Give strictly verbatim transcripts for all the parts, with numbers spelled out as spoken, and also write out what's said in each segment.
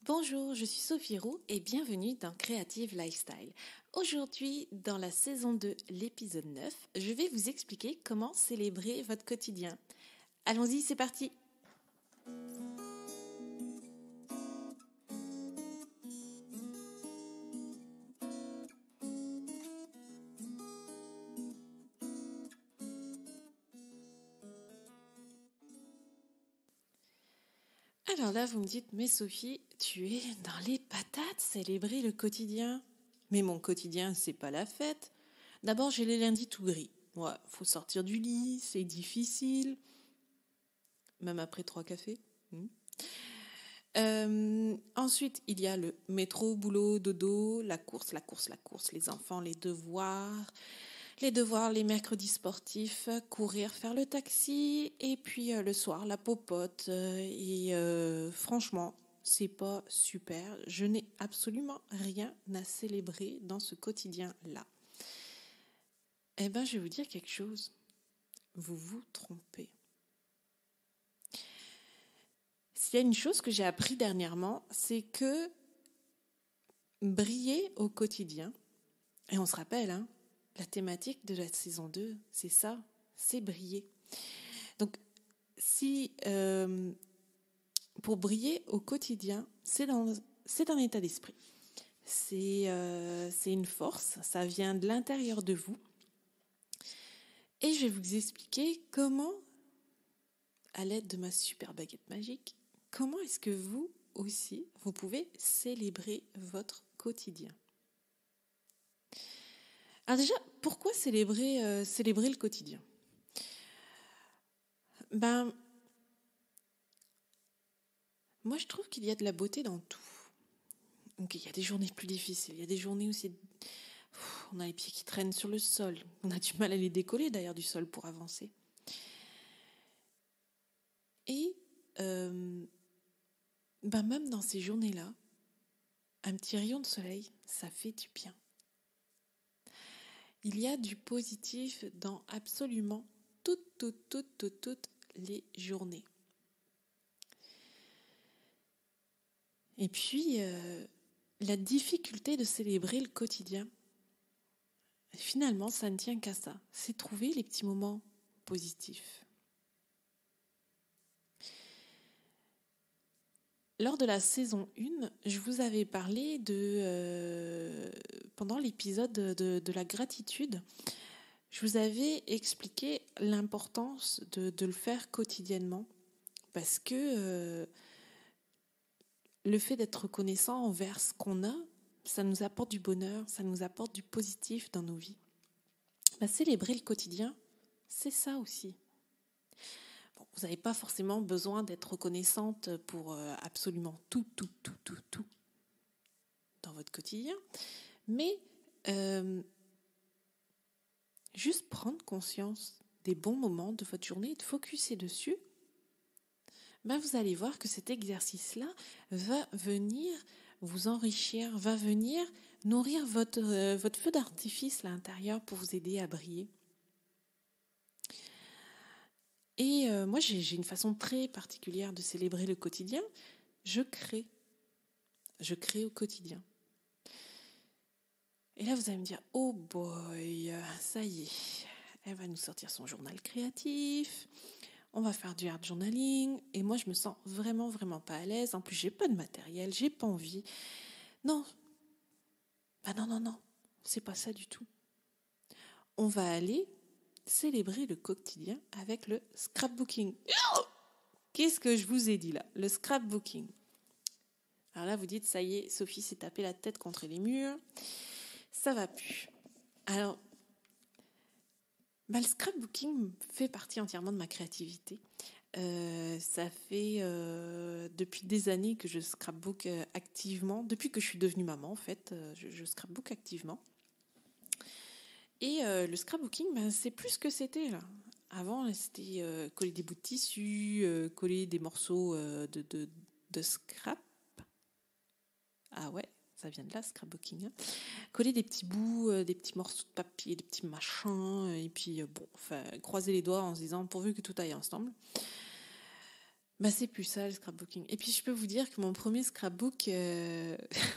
Bonjour, je suis Sophie Roux et bienvenue dans Creative Lifestyle. Aujourd'hui, dans la saison deux, l'épisode neuf, je vais vous expliquer comment célébrer votre quotidien. Allons-y, c'est parti! Alors là, vous me dites, mais Sophie, tu es dans les patates, célébrer le quotidien. Mais mon quotidien, c'est pas la fête. D'abord, j'ai les lundis tout gris. Ouais, faut sortir du lit, c'est difficile. Même après trois cafés. Hmm. Euh, ensuite, il y a le métro, boulot, dodo, la course, la course, la course, les enfants, les devoirs, les devoirs, les mercredis sportifs, courir, faire le taxi, et puis euh, le soir, la popote. Euh, et euh, franchement, c'est pas super. Je n'ai absolument rien à célébrer dans ce quotidien-là. Eh ben, je vais vous dire quelque chose. Vous vous trompez. S'il y a une chose que j'ai appris dernièrement, c'est que briller au quotidien, et on se rappelle, hein, la thématique de la saison deux, c'est ça, c'est briller. Donc, si euh, pour briller au quotidien, c'est, dans, c'est un état d'esprit. C'est, euh, c'est une force, ça vient de l'intérieur de vous. Et je vais vous expliquer comment, à l'aide de ma super baguette magique, comment est-ce que vous aussi, vous pouvez célébrer votre quotidien. Alors déjà, pourquoi célébrer, euh, célébrer le quotidien ? Ben, moi je trouve qu'il y a de la beauté dans tout. Donc il y a des journées plus difficiles, il y a des journées où c'est, on a les pieds qui traînent sur le sol, on a du mal à les décoller d'ailleurs du sol pour avancer. Et euh, ben même dans ces journées-là, un petit rayon de soleil, ça fait du bien. Il y a du positif dans absolument toutes, toutes, toutes, toutes, toutes les journées. Et puis, euh, la difficulté de célébrer le quotidien, finalement, ça ne tient qu'à ça. C'est trouver les petits moments positifs. Lors de la saison un, je vous avais parlé de, euh, pendant l'épisode de, de la gratitude, je vous avais expliqué l'importance de, de le faire quotidiennement parce que euh, le fait d'être reconnaissant envers ce qu'on a, ça nous apporte du bonheur, ça nous apporte du positif dans nos vies. Bah, célébrer le quotidien, c'est ça aussi. Bon, vous n'avez pas forcément besoin d'être reconnaissante pour euh, absolument tout, tout, tout, tout, tout dans votre quotidien, mais euh, juste prendre conscience des bons moments de votre journée et de focuser dessus, ben vous allez voir que cet exercice-là va venir vous enrichir, va venir nourrir votre, euh, votre feu d'artifice à l'intérieur pour vous aider à briller. Et euh, moi, j'ai, j'ai une façon très particulière de célébrer le quotidien. Je crée. Je crée au quotidien. Et là, vous allez me dire, oh boy, ça y est, elle va nous sortir son journal créatif. On va faire du art journaling. Et moi, je me sens vraiment, vraiment pas à l'aise. En plus, j'ai pas de matériel, j'ai pas envie. Non. Bah non, non, non. C'est pas ça du tout. On va aller célébrer le quotidien avec le scrapbooking. Qu'est-ce que je vous ai dit là ? Le scrapbooking. Alors là, vous dites, ça y est, Sophie s'est tapée la tête contre les murs. Ça va plus. Alors, bah, le scrapbooking fait partie entièrement de ma créativité. Euh, ça fait euh, depuis des années que je scrapbook euh, activement. Depuis que je suis devenue maman, en fait, euh, je, je scrapbook activement. Et euh, le scrapbooking, ben, c'est plus ce que c'était là. Avant, c'était euh, coller des bouts de tissu, euh, coller des morceaux euh, de, de, de scrap. Ah ouais, ça vient de là, scrapbooking. Hein. Coller des petits bouts, euh, des petits morceaux de papier, des petits machins, et puis euh, bon, enfin, croiser les doigts en se disant pourvu que tout aille ensemble. Bah, c'est plus ça, le scrapbooking. Et puis, je peux vous dire que mon premier scrapbook, euh...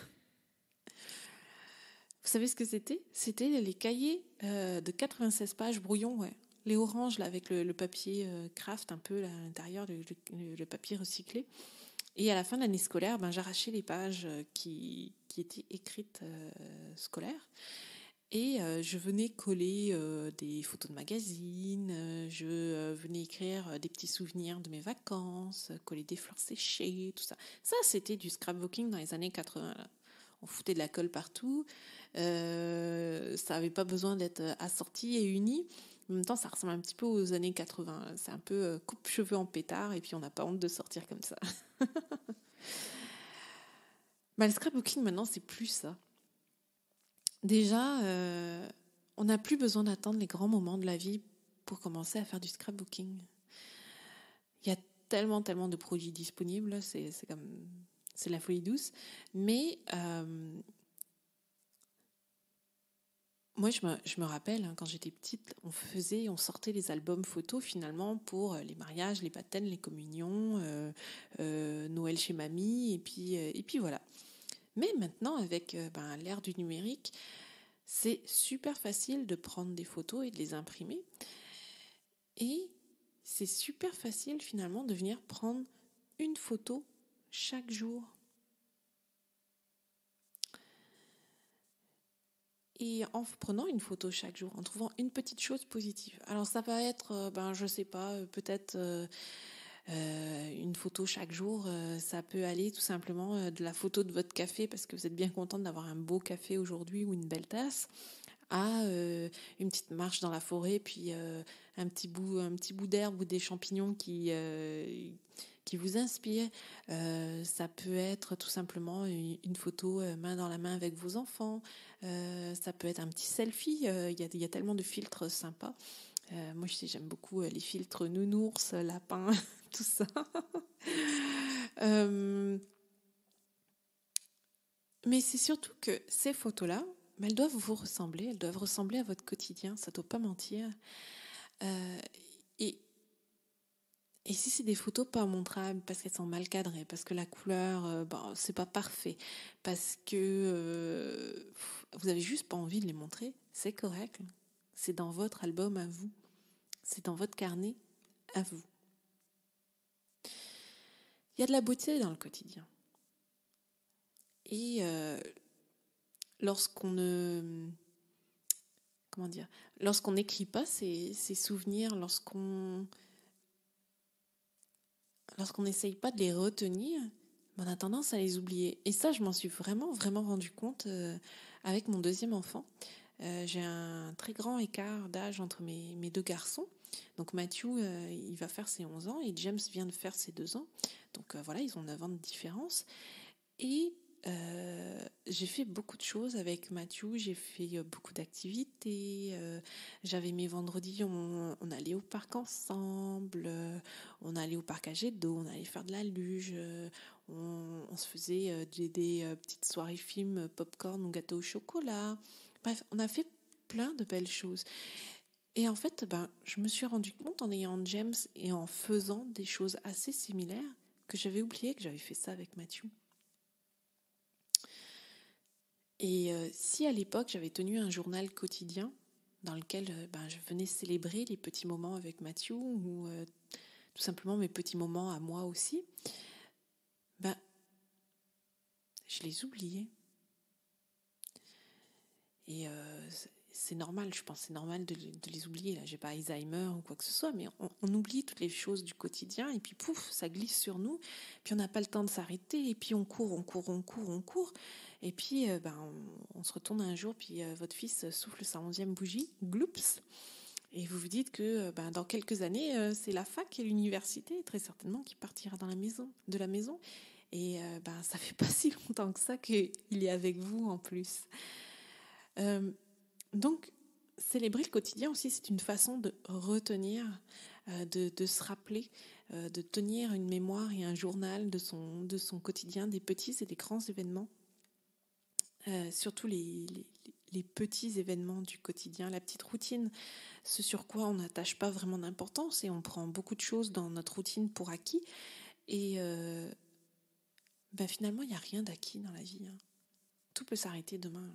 vous savez ce que c'était? C'était les cahiers euh, de quatre-vingt-seize pages brouillon, ouais. Les oranges, là, avec le, le papier euh, craft un peu là, à l'intérieur, le, le, le papier recyclé. Et à la fin de l'année scolaire, ben, j'arrachais les pages qui, qui étaient écrites euh, scolaires. Et euh, je venais coller euh, des photos de magazines, euh, je euh, venais écrire euh, des petits souvenirs de mes vacances, euh, coller des fleurs séchées, tout ça. Ça, c'était du scrapbooking dans les années quatre-vingts. Là. On foutait de la colle partout. Euh, ça n'avait pas besoin d'être assorti et uni. En même temps, ça ressemble un petit peu aux années quatre-vingts. C'est un peu euh, coupe-cheveux en pétard et puis on n'a pas honte de sortir comme ça. Bah, le scrapbooking, maintenant, c'est plus ça. Déjà, euh, on n'a plus besoin d'attendre les grands moments de la vie pour commencer à faire du scrapbooking. Il y a tellement, tellement de produits disponibles, c'est, c'est comme, c'est la folie douce. Mais euh, moi, je me, je me rappelle, hein, quand j'étais petite, on faisait, on sortait les albums photos finalement pour les mariages, les baptêmes, les communions, euh, euh, Noël chez mamie, et puis, euh, et puis voilà. Mais maintenant, avec euh, ben, l'ère du numérique, c'est super facile de prendre des photos et de les imprimer. Et c'est super facile finalement de venir prendre une photo chaque jour. Et en prenant une photo chaque jour, en trouvant une petite chose positive. Alors ça va être, ben, je sais pas, peut-être euh, euh, une photo chaque jour. Euh, ça peut aller tout simplement euh, de la photo de votre café parce que vous êtes bien contente d'avoir un beau café aujourd'hui ou une belle tasse, à euh, une petite marche dans la forêt, puis euh, un petit bout, un petit bout d'herbe ou des champignons qui euh, qui vous inspirent. Euh, ça peut être tout simplement une, une photo euh, main dans la main avec vos enfants. Euh, ça peut être un petit selfie. Il euh, y, a, y a tellement de filtres sympas. Euh, moi, je sais, j'aime beaucoup euh, les filtres nounours, lapins, tout ça. euh, mais c'est surtout que ces photos-là, mais elles doivent vous ressembler, elles doivent ressembler à votre quotidien, ça ne doit pas mentir. Euh, et, et si c'est des photos pas montrables, parce qu'elles sont mal cadrées, parce que la couleur, euh, bon, c'est pas parfait, parce que euh, vous avez juste pas envie de les montrer, c'est correct. C'est dans votre album à vous, c'est dans votre carnet à vous. Il y a de la beauté dans le quotidien. Et euh, lorsqu'on ne... Comment dire, lorsqu'on n'écrit pas ces, ces souvenirs, lorsqu'on lorsqu'on n'essaye pas de les retenir, on a tendance à les oublier. Et ça, je m'en suis vraiment, vraiment rendu compte euh, avec mon deuxième enfant. Euh, j'ai un très grand écart d'âge entre mes, mes deux garçons. Donc Matthew, euh, il va faire ses onze ans et James vient de faire ses deux ans. Donc euh, voilà, ils ont neuf ans de différence. Et Euh, j'ai fait beaucoup de choses avec Mathieu, j'ai fait beaucoup d'activités, euh, j'avais mes vendredis, on, on allait au parc ensemble, euh, on allait au parc à jet d'eau, on allait faire de la luge, euh, on, on se faisait euh, des, des euh, petites soirées films, popcorn ou gâteau au chocolat. Bref, on a fait plein de belles choses. Et en fait, ben, je me suis rendu compte en ayant James et en faisant des choses assez similaires que j'avais oublié que j'avais fait ça avec Mathieu. Et euh, si à l'époque j'avais tenu un journal quotidien dans lequel euh, ben, je venais célébrer les petits moments avec Mathieu ou euh, tout simplement mes petits moments à moi aussi, ben, je les oubliais. Et euh, c'est normal, je pense, c'est normal de, de les oublier. Là, j'ai pas Alzheimer ou quoi que ce soit, mais on, on oublie toutes les choses du quotidien et puis pouf, ça glisse sur nous. Puis on n'a pas le temps de s'arrêter et puis on court, on court, on court, on court. Et puis euh, ben, on, on se retourne un jour, puis euh, votre fils souffle sa onzième bougie, gloops. Et vous vous dites que ben, dans quelques années, euh, c'est la fac et l'université, très certainement, qui partira dans la maison, de la maison. Et euh, ben, ça fait pas si longtemps que ça qu'il est avec vous en plus. Euh, donc, célébrer le quotidien aussi, c'est une façon de retenir, euh, de, de se rappeler, euh, de tenir une mémoire et un journal de son, de son quotidien, des petits et des grands événements. Euh, surtout les, les, les petits événements du quotidien, la petite routine, ce sur quoi on n'attache pas vraiment d'importance et on prend beaucoup de choses dans notre routine pour acquis. Et euh, ben finalement, il n'y a rien d'acquis dans la vie. Hein. Tout peut s'arrêter demain.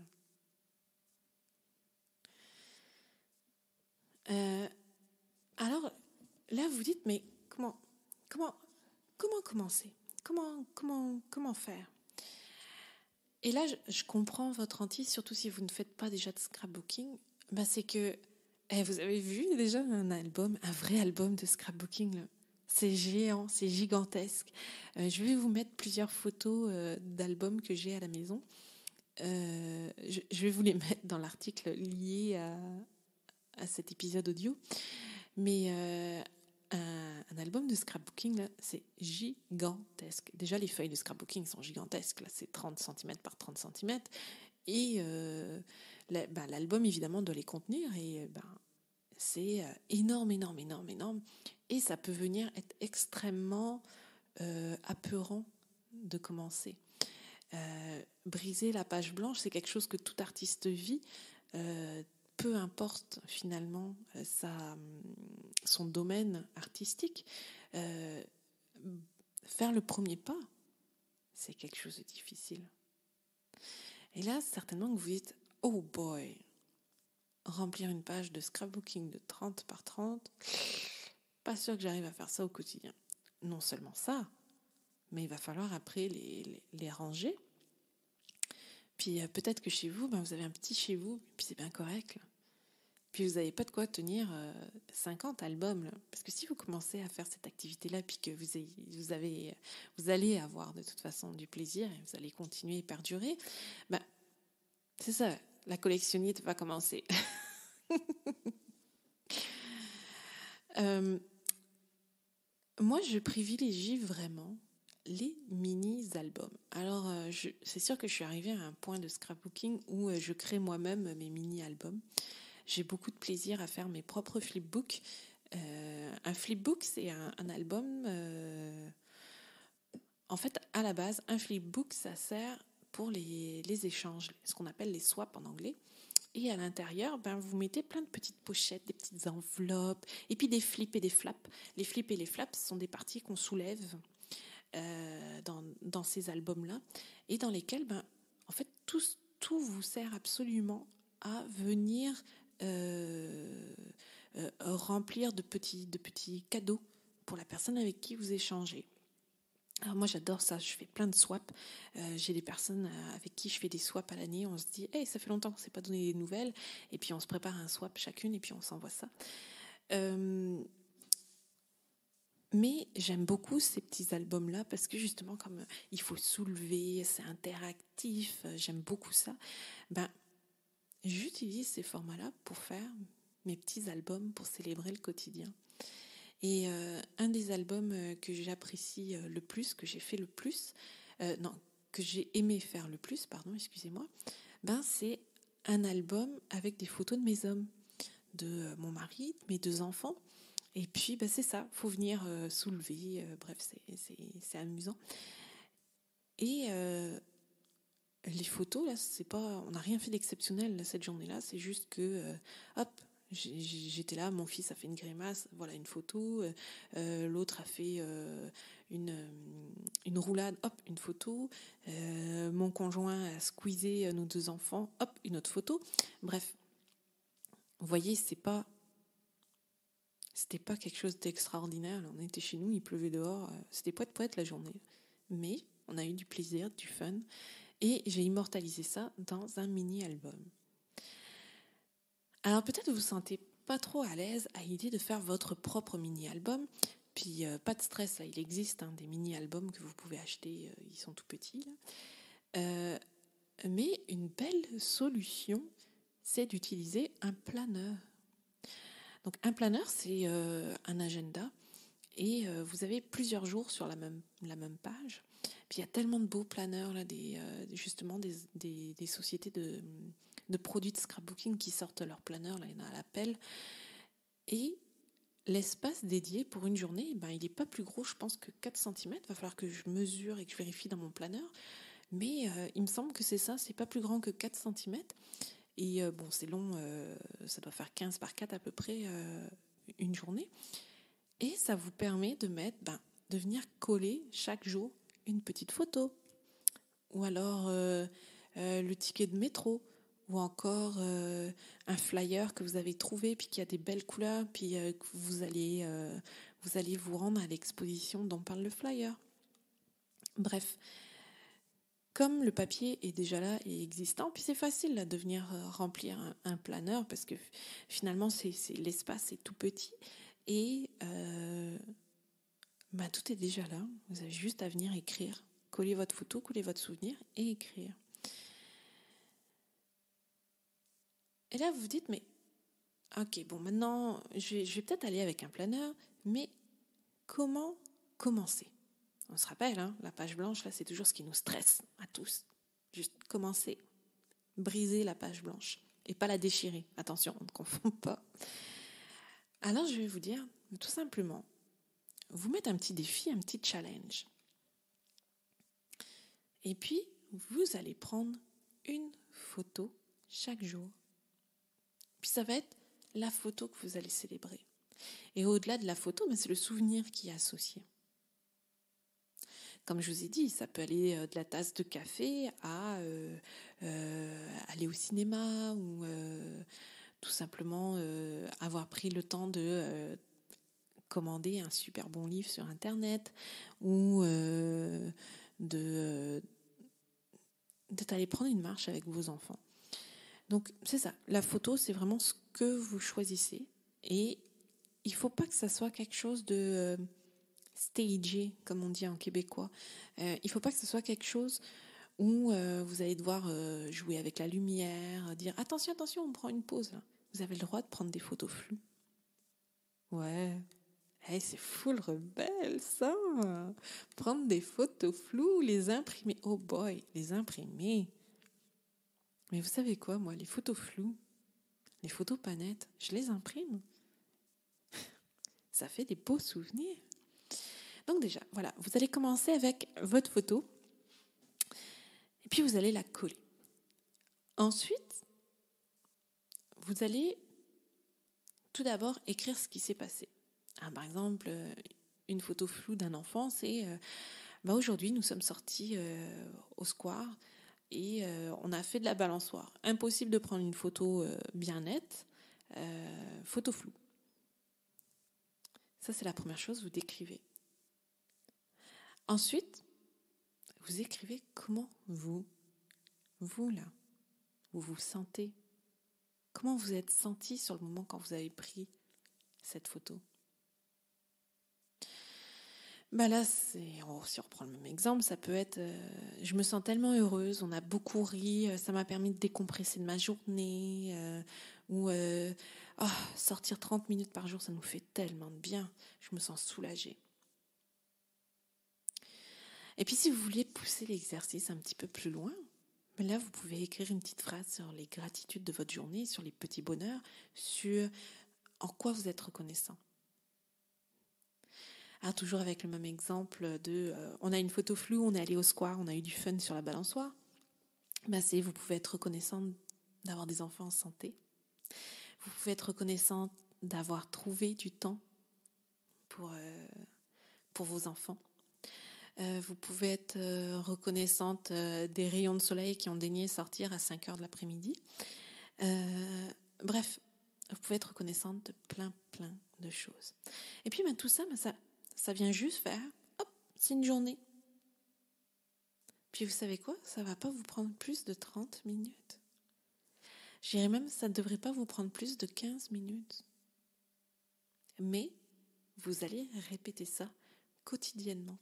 Euh, alors, là, vous dites, mais comment, comment, comment commencer ? Comment, comment, comment faire ? Et là, je, je comprends votre hantise, surtout si vous ne faites pas déjà de scrapbooking. Ben, c'est que, eh, vous avez vu déjà un album, un vrai album de scrapbooking, là. C'est géant, c'est gigantesque. Euh, je vais vous mettre plusieurs photos euh, d'albums que j'ai à la maison. Euh, je, je vais vous les mettre dans l'article lié à, à cet épisode audio. Mais euh, un, un album de scrapbooking, là, c'est gigantesque. Déjà, les feuilles de scrapbooking sont gigantesques. Là, c'est trente centimètres par trente centimètres. Et euh, la, ben, l'album, évidemment, doit les contenir. Et ben, c'est énorme, énorme, énorme, énorme. Et ça peut venir être extrêmement euh, apeurant de commencer. Euh, briser la page blanche, c'est quelque chose que tout artiste vit. Euh, peu importe finalement euh, sa, son domaine artistique. Euh, faire le premier pas, c'est quelque chose de difficile. Et là, certainement que vous dites, oh boy, remplir une page de scrapbooking de trente par trente, pas sûr que j'arrive à faire ça au quotidien. Non seulement ça, mais il va falloir après les, les, les ranger. Puis euh, peut-être que chez vous, ben, vous avez un petit chez vous, puis c'est bien correct. Là. Puis vous n'avez pas de quoi tenir euh, cinquante albums. Là. Parce que si vous commencez à faire cette activité-là, puis que vous, ayez, vous, avez, vous allez avoir de toute façon du plaisir, et vous allez continuer et perdurer, ben, c'est ça, la collectionnite va commencer. euh, moi, je privilégie vraiment les mini-albums. Alors, euh, je, c'est sûr que je suis arrivée à un point de scrapbooking où euh, je crée moi-même mes mini-albums. J'ai beaucoup de plaisir à faire mes propres flipbooks. Euh, un flipbook, c'est un, un album... Euh, en fait, à la base, un flipbook, ça sert pour les, les échanges, ce qu'on appelle les swaps en anglais. Et à l'intérieur, ben, vous mettez plein de petites pochettes, des petites enveloppes, et puis des flips et des flaps. Les flips et les flaps sont des parties qu'on soulève euh, dans, dans ces albums-là, et dans lesquels, ben, en fait, tout, tout vous sert absolument à venir euh, euh, remplir de petits, de petits cadeaux pour la personne avec qui vous échangez. Alors moi j'adore ça, je fais plein de swaps, euh, j'ai des personnes avec qui je fais des swaps à l'année, on se dit hey, ça fait longtemps qu'on ne s'est pas donné des nouvelles, et puis on se prépare un swap chacune et puis on s'envoie ça. Euh, mais j'aime beaucoup ces petits albums-là parce que justement comme il faut soulever, c'est interactif, j'aime beaucoup ça. Ben, j'utilise ces formats-là pour faire mes petits albums pour célébrer le quotidien. Et euh, un des albums que j'apprécie le plus, que j'ai fait le plus, euh, non, que j'ai aimé faire le plus, pardon, excusez-moi, ben c'est un album avec des photos de mes hommes, de mon mari, de mes deux enfants. Et puis, ben c'est ça, faut venir euh, soulever, euh, bref, c'est, c'est, c'est amusant. Et euh, les photos, là, c'est pas, on n'a rien fait d'exceptionnel là, cette journée-là, c'est juste que, euh, hop, j'étais là, mon fils a fait une grimace, voilà une photo, euh, l'autre a fait euh, une, une roulade, hop, une photo, euh, mon conjoint a squeezé nos deux enfants, hop, une autre photo. Bref, vous voyez, c'est pas, c'était pas quelque chose d'extraordinaire. On était chez nous, il pleuvait dehors, c'était poète-poète la journée. Mais on a eu du plaisir, du fun, et j'ai immortalisé ça dans un mini-album. Alors peut-être vous vous sentez pas trop à l'aise à l'idée de faire votre propre mini-album. Puis euh, pas de stress, là, il existe hein, des mini-albums que vous pouvez acheter, euh, ils sont tout petits. Là. Euh, mais une belle solution, c'est d'utiliser un planeur. Donc un planeur, c'est euh, un agenda et euh, vous avez plusieurs jours sur la même, la même page. Puis il y a tellement de beaux planeurs, là, des, euh, justement des, des, des sociétés de... de produits de scrapbooking qui sortent leur planeur, là, il y en a à l'appel. Et l'espace dédié pour une journée, ben, il n'est pas plus gros, je pense, que quatre centimètres. Il va falloir que je mesure et que je vérifie dans mon planeur. Mais euh, il me semble que c'est ça, c'est pas plus grand que quatre centimètres. Et euh, bon, c'est long, euh, ça doit faire quinze par quatre à peu près euh, une journée. Et ça vous permet de mettre ben, de venir coller chaque jour une petite photo. Ou alors euh, euh, le ticket de métro. Ou encore euh, un flyer que vous avez trouvé, puis qui a des belles couleurs, puis euh, que vous allez, euh, vous allez vous rendre à l'exposition dont parle le flyer. Bref, comme le papier est déjà là et existant, puis c'est facile là, de venir euh, remplir un, un planeur, parce que finalement, c'est, c'est, l'espace est tout petit, et euh, bah, tout est déjà là. Vous avez juste à venir écrire, coller votre photo, coller votre souvenir et écrire. Et là, vous vous dites, mais ok, bon, maintenant, je vais, je vais peut-être aller avec un planeur, mais comment commencer? On se rappelle, hein, la page blanche, là, c'est toujours ce qui nous stresse à tous. Juste commencer, briser la page blanche et pas la déchirer. Attention, on ne confond pas. Alors, je vais vous dire, tout simplement, vous mettez un petit défi, un petit challenge. Et puis, vous allez prendre une photo chaque jour. Puis ça va être la photo que vous allez célébrer. Et au-delà de la photo, ben c'est le souvenir qui est associé. Comme je vous ai dit, ça peut aller de la tasse de café à euh, euh, aller au cinéma ou euh, tout simplement euh, avoir pris le temps de euh, commander un super bon livre sur Internet ou euh, de, d'aller prendre une marche avec vos enfants. Donc, c'est ça. La photo, c'est vraiment ce que vous choisissez. Et il ne faut pas que ça soit quelque chose de euh, stagé, comme on dit en québécois. Euh, il ne faut pas que ce soit quelque chose où euh, vous allez devoir euh, jouer avec la lumière, dire « Attention, attention, on prend une pause. » là. Vous avez le droit de prendre des photos floues. Ouais. Hey, c'est full rebelle, ça. Prendre des photos floues, les imprimer. Oh boy, les imprimer. Mais vous savez quoi, moi, les photos floues, les photos pas nettes, je les imprime. Ça fait des beaux souvenirs. Donc déjà, voilà, vous allez commencer avec votre photo et puis vous allez la coller. Ensuite, vous allez tout d'abord écrire ce qui s'est passé. Ah, par exemple, une photo floue d'un enfant, c'est euh, bah aujourd'hui nous sommes sortis euh, au square et euh, on a fait de la balançoire. Impossible de prendre une photo euh, bien nette, euh, photo floue. Ça, c'est la première chose, vous décrivez. Ensuite, vous écrivez comment vous, vous là, vous vous sentez. Comment vous êtes senti sur le moment quand vous avez pris cette photo. Bah là, c'est, oh, si on reprend le même exemple, ça peut être, euh, je me sens tellement heureuse, on a beaucoup ri, ça m'a permis de décompresser de ma journée, euh, ou euh, oh, sortir trente minutes par jour, ça nous fait tellement de bien, je me sens soulagée. Et puis si vous voulez pousser l'exercice un petit peu plus loin, là vous pouvez écrire une petite phrase sur les gratitudes de votre journée, sur les petits bonheurs, sur en quoi vous êtes reconnaissant. Ah, toujours avec le même exemple de euh, on a une photo floue, on est allé au square, on a eu du fun sur la balançoire. Ben c'est, vous pouvez être reconnaissant d'avoir des enfants en santé. Vous pouvez être reconnaissant d'avoir trouvé du temps pour, euh, pour vos enfants. Euh, vous pouvez être euh, reconnaissante euh, des rayons de soleil qui ont daigné sortir à cinq heures de l'après-midi. Euh, bref, vous pouvez être reconnaissante de plein, plein de choses. Et puis ben, tout ça, ben, ça Ça vient juste faire, hop, c'est une journée. Puis vous savez quoi? Ça ne va pas vous prendre plus de trente minutes. Je dirais même, ça ne devrait pas vous prendre plus de quinze minutes. Mais vous allez répéter ça quotidiennement.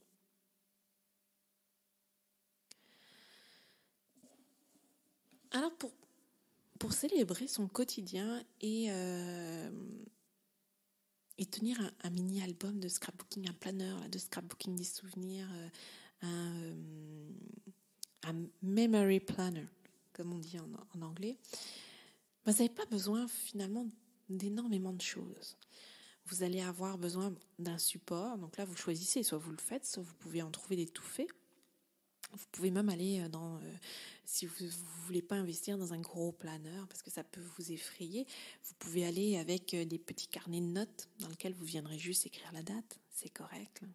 Alors pour, pour célébrer son quotidien et... Euh, Et tenir un, un mini-album de scrapbooking, un planeur là, de scrapbooking des souvenirs, euh, un, euh, un memory planner, comme on dit en, en anglais, ben, vous n'avez pas besoin finalement d'énormément de choses. Vous allez avoir besoin d'un support. Donc là, vous choisissez, soit vous le faites, soit vous pouvez en trouver des tout faits. Vous pouvez même aller dans, euh, si vous ne voulez pas investir dans un gros planeur parce que ça peut vous effrayer, vous pouvez aller avec des petits carnets de notes dans lesquels vous viendrez juste écrire la date, c'est correct. Là.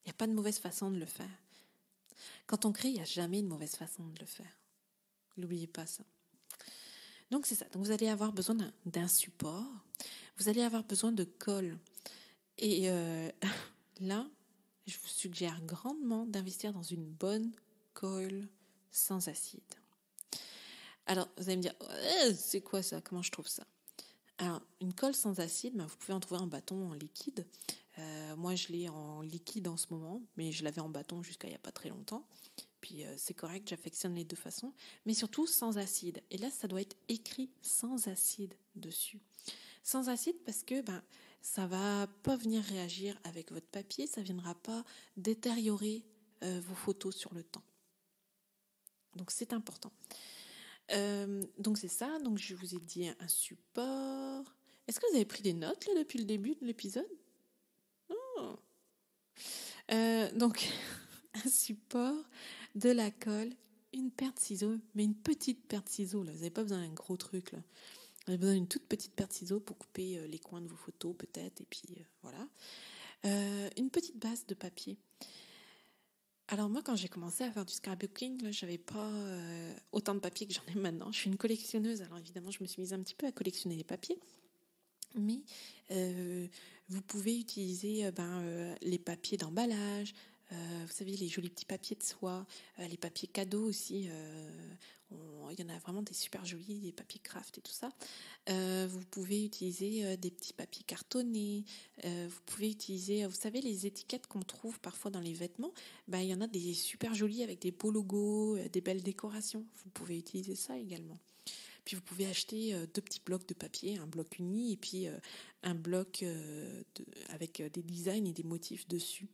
Il n'y a pas de mauvaise façon de le faire. Quand on crée, il n'y a jamais de mauvaise façon de le faire. N'oubliez pas ça. Donc c'est ça. Donc vous allez avoir besoin d'un, d'un support. Vous allez avoir besoin de colle. Et euh, là, je vous suggère grandement d'investir dans une bonne colle sans acide. Alors, vous allez me dire, eh, c'est quoi ça? Comment je trouve ça? Alors, une colle sans acide, ben, vous pouvez en trouver en bâton, en liquide. Euh, moi, je l'ai en liquide en ce moment, mais je l'avais en bâton jusqu'à il n'y a pas très longtemps. Puis euh, c'est correct, j'affectionne les deux façons, mais surtout sans acide. Et là, ça doit être écrit sans acide dessus. Sans acide parce que ben, ça va pas venir réagir avec votre papier, ça ne viendra pas détériorer euh, vos photos sur le temps. Donc c'est important. Euh, donc c'est ça, donc je vous ai dit un support. Est-ce que vous avez pris des notes là depuis le début de l'épisode? Oh. euh, Donc un support, de la colle, une paire de ciseaux, mais une petite paire de ciseaux là. Vous n'avez pas besoin d'un gros truc là. Vous avez besoin d'une toute petite paire de ciseaux pour couper euh, les coins de vos photos peut-être, et puis euh, voilà. Euh, une petite base de papier. Alors moi, quand j'ai commencé à faire du scrapbooking, là, j'avais pas euh, autant de papier que j'en ai maintenant. Je suis une collectionneuse, alors évidemment, je me suis mise un petit peu à collectionner les papiers. Mais euh, vous pouvez utiliser euh, ben, euh, les papiers d'emballage, euh, vous savez, les jolis petits papiers de soie, euh, les papiers cadeaux aussi. Euh, on, il y en a vraiment des super jolis, des papiers craft et tout ça. Euh, vous pouvez utiliser euh, des petits papiers cartonnés. Euh, vous pouvez utiliser, vous savez, les étiquettes qu'on trouve parfois dans les vêtements. Ben, il y en a des super jolis avec des beaux logos, euh, des belles décorations. Vous pouvez utiliser ça également. Puis vous pouvez acheter euh, deux petits blocs de papier, un bloc uni et puis euh, un bloc euh, de, avec euh, des designs et des motifs dessus.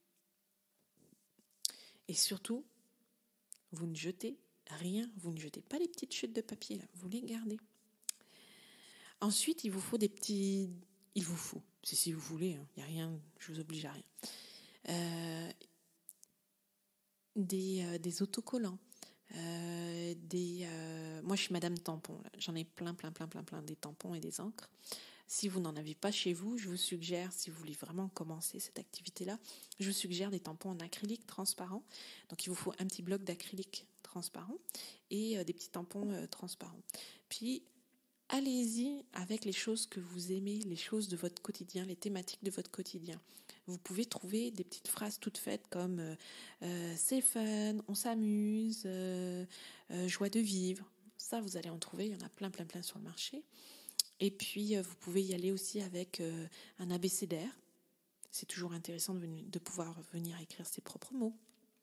Et surtout, vous ne jetez rien, vous ne jetez pas les petites chutes de papier là, vous les gardez. Ensuite, il vous faut des petits... Il vous faut, c'est si vous voulez, il hein, n'y a rien, je vous oblige à rien. Euh, des, euh, des autocollants. Euh, des, euh, moi, je suis Madame Tampon. Là. J'en ai plein, plein, plein, plein, plein des tampons et des encres. Si vous n'en avez pas chez vous, je vous suggère, si vous voulez vraiment commencer cette activité-là, je vous suggère des tampons en acrylique transparent. Donc, il vous faut un petit bloc d'acrylique transparent et euh, des petits tampons euh, transparents. Puis, allez-y avec les choses que vous aimez, les choses de votre quotidien, les thématiques de votre quotidien. Vous pouvez trouver des petites phrases toutes faites comme euh, euh, c'est fun, on s'amuse, euh, euh, joie de vivre. Ça, vous allez en trouver, il y en a plein, plein, plein sur le marché. Et puis, euh, vous pouvez y aller aussi avec euh, un abécédaire. C'est toujours intéressant de, venir, de pouvoir venir écrire ses propres mots.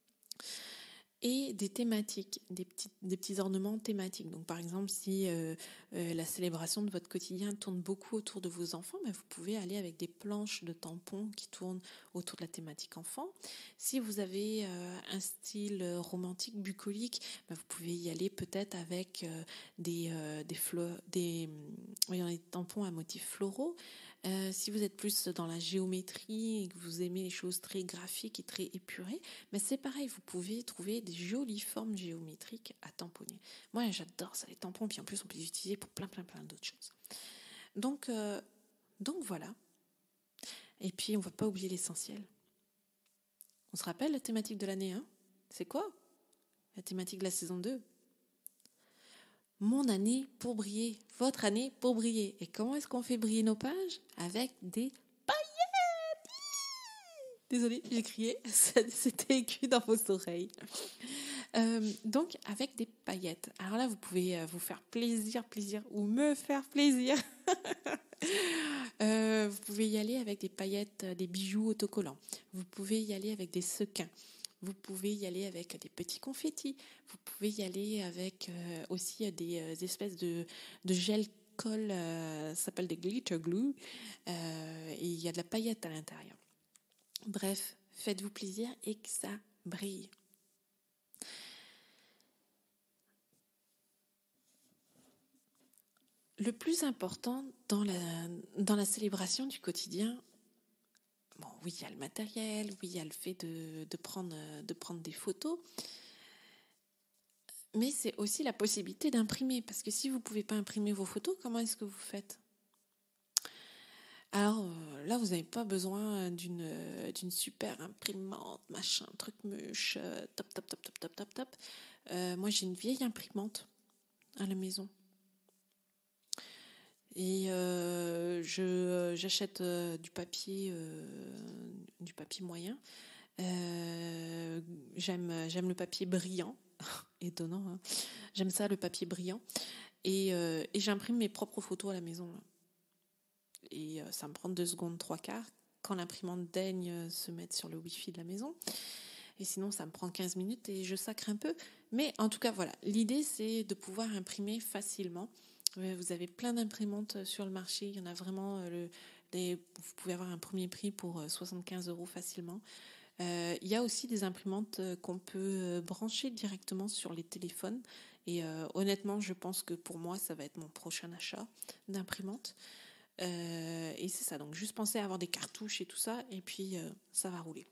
Et des thématiques, des petits, des petits ornements thématiques. Donc par exemple, si euh, euh, la célébration de votre quotidien tourne beaucoup autour de vos enfants, ben, vous pouvez aller avec des planches de tampons qui tournent autour de la thématique enfant. Si vous avez euh, un style romantique, bucolique, ben, vous pouvez y aller peut-être avec euh, des, euh, des, fleurs, des, voyons, des tampons à motifs floraux. Euh, si vous êtes plus dans la géométrie et que vous aimez les choses très graphiques et très épurées, mais c'est pareil, vous pouvez trouver des jolies formes géométriques à tamponner. Moi, j'adore ça, les tampons, puis en plus, on peut les utiliser pour plein, plein, plein d'autres choses. Donc, euh, donc voilà. Et puis, on ne va pas oublier l'essentiel. On se rappelle la thématique de l'année un? C'est quoi? La thématique de la saison deux? Mon année pour briller, votre année pour briller. Et comment est-ce qu'on fait briller nos pages? Avec des paillettes. Désolée, j'ai crié, c'était aigu dans vos oreilles. Euh, donc, avec des paillettes. Alors là, vous pouvez vous faire plaisir, plaisir, ou me faire plaisir. euh, vous pouvez y aller avec des paillettes, des bijoux autocollants. Vous pouvez y aller avec des sequins. Vous pouvez y aller avec des petits confettis. Vous pouvez y aller avec euh, aussi des euh, espèces de, de gel colle, euh, ça s'appelle des glitter glue. Euh, et il y a de la paillette à l'intérieur. Bref, faites-vous plaisir et que ça brille. Le plus important dans la, dans la célébration du quotidien, bon, oui, il y a le matériel, oui, il y a le fait de, de, prendre, de prendre des photos, mais c'est aussi la possibilité d'imprimer, parce que si vous ne pouvez pas imprimer vos photos, comment est-ce que vous faites? Alors euh, là, vous n'avez pas besoin d'une euh, d'une super imprimante, machin, truc muche, euh, top, top, top, top, top, top, top. Euh, moi, j'ai une vieille imprimante à la maison. Et euh, je j'achète euh, du papier euh, du papier moyen. Euh, j'aime j'aime le papier brillant, étonnant. Hein. J'aime ça, le papier brillant. Et, euh, et j'imprime mes propres photos à la maison. Là. Et euh, ça me prend deux secondes, trois quarts, quand l'imprimante daigne se mettre sur le Wi-Fi de la maison. Et sinon, ça me prend quinze minutes et je sacre un peu. Mais en tout cas, voilà. L'idée, c'est de pouvoir imprimer facilement. Vous avez plein d'imprimantes sur le marché. Il y en a vraiment... Le, des, vous pouvez avoir un premier prix pour soixante-quinze euros facilement. Euh, il y a aussi des imprimantes qu'on peut brancher directement sur les téléphones. Et euh, honnêtement, je pense que pour moi, ça va être mon prochain achat d'imprimante. Euh, et c'est ça. Donc, juste penser à avoir des cartouches et tout ça. Et puis, euh, ça va rouler.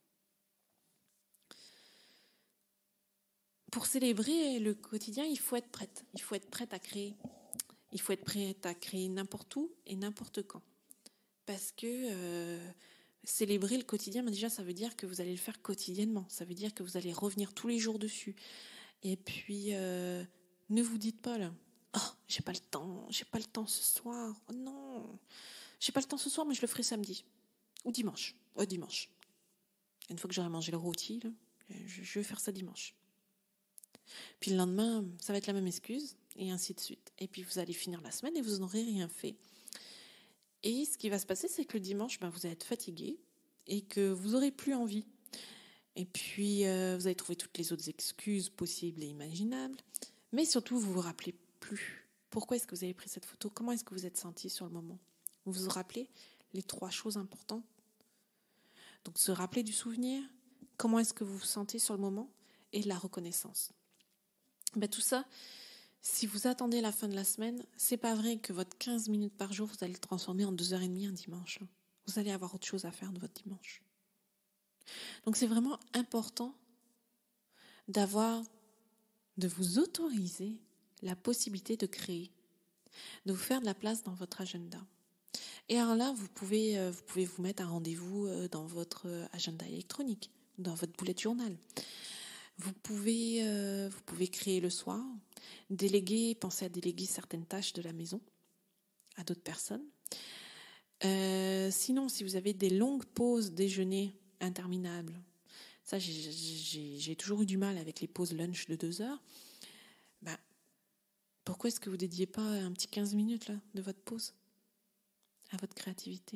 Pour célébrer le quotidien, il faut être prête. Il faut être prête à créer. Il faut être prête à créer n'importe où et n'importe quand. Parce que euh, célébrer le quotidien, ben déjà, ça veut dire que vous allez le faire quotidiennement. Ça veut dire que vous allez revenir tous les jours dessus. Et puis, euh, ne vous dites pas là, oh, j'ai pas le temps, j'ai pas le temps ce soir. Oh non, j'ai pas le temps ce soir, mais je le ferai samedi ou dimanche. Oh, dimanche. Une fois que j'aurai mangé le rôti, là, je, je vais faire ça dimanche. Puis le lendemain, ça va être la même excuse, et ainsi de suite. Et puis vous allez finir la semaine et vous n'aurez rien fait. Et ce qui va se passer, c'est que le dimanche, ben, vous allez être fatigué et que vous n'aurez plus envie. Et puis, euh, vous allez trouver toutes les autres excuses possibles et imaginables. Mais surtout, vous ne vous rappelez plus. Pourquoi est-ce que vous avez pris cette photo? Comment est-ce que vous êtes senti sur le moment? Vous vous rappelez les trois choses importantes? Donc, se rappeler du souvenir, comment est-ce que vous vous sentez sur le moment et la reconnaissance. Ben, tout ça, si vous attendez la fin de la semaine, c'est pas vrai que votre quinze minutes par jour, vous allez le transformer en deux heures trente un dimanche. Vous allez avoir autre chose à faire de votre dimanche. Donc c'est vraiment important d'avoir, de vous autoriser la possibilité de créer, de vous faire de la place dans votre agenda. Et alors là, vous pouvez, vous pouvez vous mettre un rendez-vous dans votre agenda électronique, dans votre bullet journal. Vous pouvez, euh, vous pouvez créer le soir, déléguer, penser à déléguer certaines tâches de la maison à d'autres personnes. Euh, sinon, si vous avez des longues pauses déjeuner interminables, ça j'ai, j'ai, j'ai toujours eu du mal avec les pauses lunch de deux heures, ben, pourquoi est-ce que vous ne dédiez pas un petit quinze minutes là, de votre pause à votre créativité?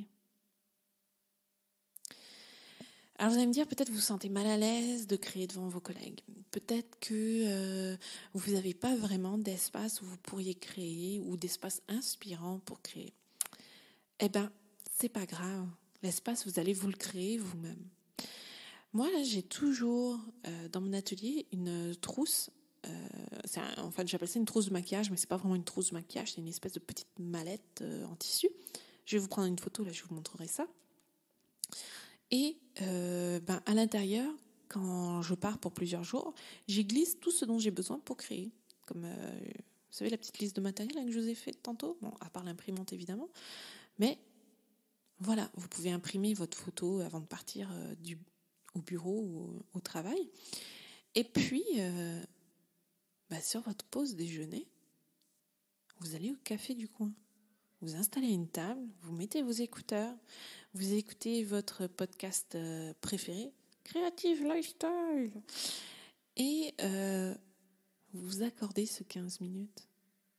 Alors vous allez me dire, peut-être vous vous sentez mal à l'aise de créer devant vos collègues. Peut-être que euh, vous n'avez pas vraiment d'espace où vous pourriez créer ou d'espace inspirant pour créer. Eh bien, c'est pas grave. L'espace, vous allez vous le créer vous-même. Moi, là, j'ai toujours euh, dans mon atelier une trousse. Euh, c'est un, en fait, j'appelle ça une trousse de maquillage, mais c'est pas vraiment une trousse de maquillage, c'est une espèce de petite mallette euh, en tissu. Je vais vous prendre une photo, là, je vous montrerai ça. Et euh, ben, à l'intérieur, quand je pars pour plusieurs jours, j'y glisse tout ce dont j'ai besoin pour créer. Comme, euh, vous savez, la petite liste de matériel que je vous ai fait tantôt, bon, à part l'imprimante évidemment. Mais voilà, vous pouvez imprimer votre photo avant de partir euh, du, au bureau ou au, au travail. Et puis, euh, ben, sur votre pause déjeuner, vous allez au café du coin. Vous installez une table, vous mettez vos écouteurs, vous écoutez votre podcast euh, préféré, Creative Lifestyle, et euh, vous vous accordez ce quinze minutes.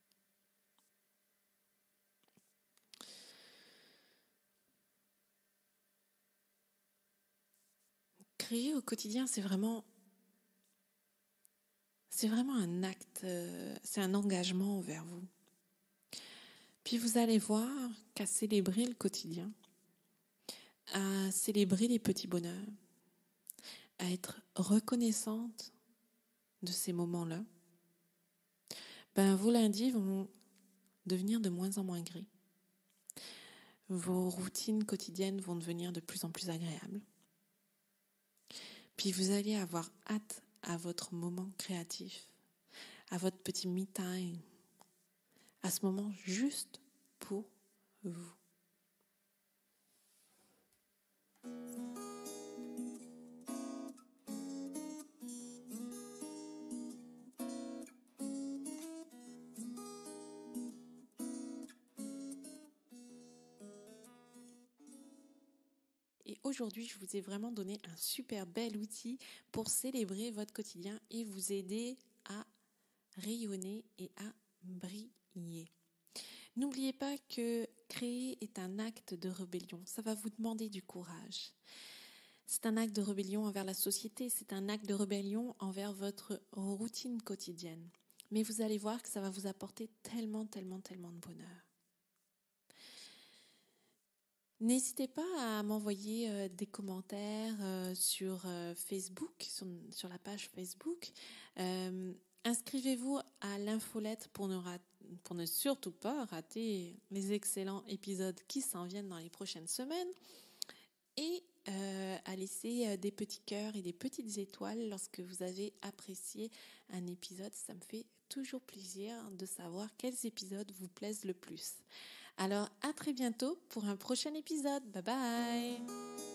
Créer au quotidien, c'est vraiment, c'est vraiment un acte, euh, c'est un engagement envers vous. Puis vous allez voir qu'à célébrer le quotidien, à célébrer les petits bonheurs, à être reconnaissante de ces moments-là, ben vos lundis vont devenir de moins en moins gris. Vos routines quotidiennes vont devenir de plus en plus agréables. Puis vous allez avoir hâte à votre moment créatif, à votre petit me time, à ce moment juste pour vous. Et aujourd'hui, je vous ai vraiment donné un super bel outil pour célébrer votre quotidien et vous aider à rayonner et à briller. N'oubliez pas que créer est un acte de rébellion. Ça va vous demander du courage. C'est un acte de rébellion envers la société, c'est un acte de rébellion envers votre routine quotidienne. Mais vous allez voir que ça va vous apporter tellement, tellement, tellement de bonheur. N'hésitez pas à m'envoyer euh, des commentaires euh, sur euh, Facebook, sur, sur la page Facebook. Euh, inscrivez-vous à l'infolette pour ne, rat- pour ne surtout pas rater les excellents épisodes qui s'en viennent dans les prochaines semaines. Et euh, à laisser des petits cœurs et des petites étoiles lorsque vous avez apprécié un épisode. Ça me fait toujours plaisir de savoir quels épisodes vous plaisent le plus. Alors, à très bientôt pour un prochain épisode. Bye bye!